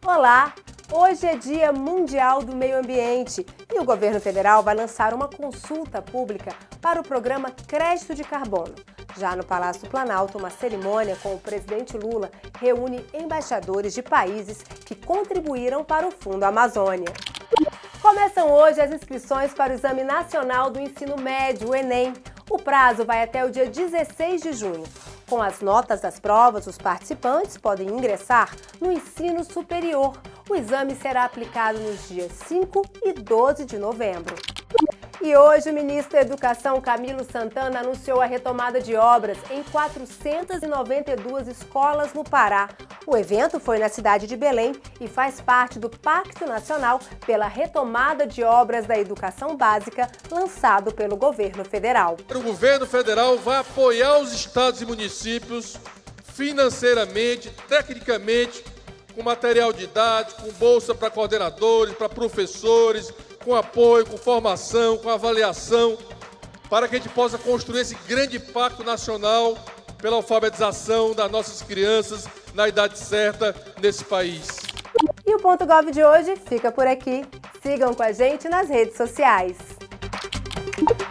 Olá! Hoje é Dia Mundial do Meio Ambiente e o governo federal vai lançar uma consulta pública para o programa Crédito de Carbono. Já no Palácio do Planalto, uma cerimônia com o presidente Lula reúne embaixadores de países que contribuíram para o Fundo Amazônia. Começam hoje as inscrições para o Exame Nacional do Ensino Médio, o Enem. O prazo vai até o dia 16 de junho. Com as notas das provas, os participantes podem ingressar no ensino superior. O exame será aplicado nos dias 5 e 12 de novembro. E hoje o ministro da Educação, Camilo Santana, anunciou a retomada de obras em 492 escolas no Pará. O evento foi na cidade de Belém e faz parte do Pacto Nacional pela Retomada de Obras da Educação Básica, lançado pelo governo federal. O governo federal vai apoiar os estados e municípios financeiramente, tecnicamente, com material didático, com bolsa para coordenadores, para professores, com apoio, com formação, com avaliação, para que a gente possa construir esse grande pacto nacional pela alfabetização das nossas crianças na idade certa nesse país. E o Ponto Gov de hoje fica por aqui. Sigam com a gente nas redes sociais.